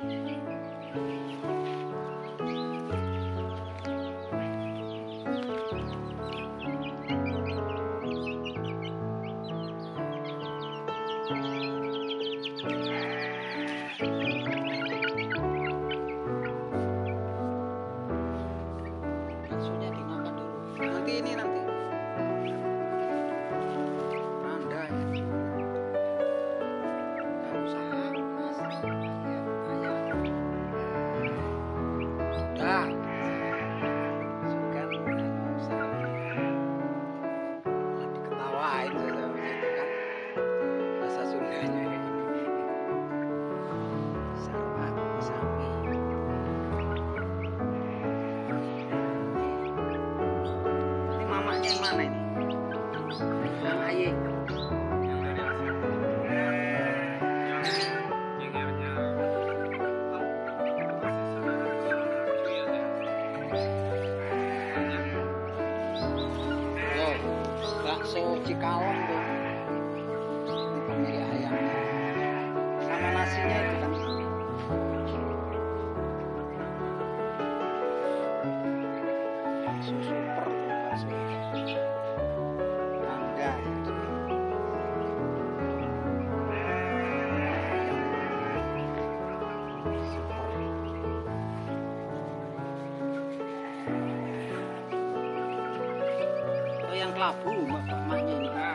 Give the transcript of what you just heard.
Baksonya dimakan dulu. Nanti Anda ya. Nggak usah mas. Udah. Suka nggak usah. Malah diketawain saja itu kan. Bahasa Sundanya kayak gini. Sama sapi. Ini mamanya yang mana ini? Yang Aye. Loh, bakso Cikalong tuh. Ini pemilik ayamnya. Sama nasinya itu kan. Bakso super tuh bakso. Bangga itu. Super. Oh yang kelabu maknya ini.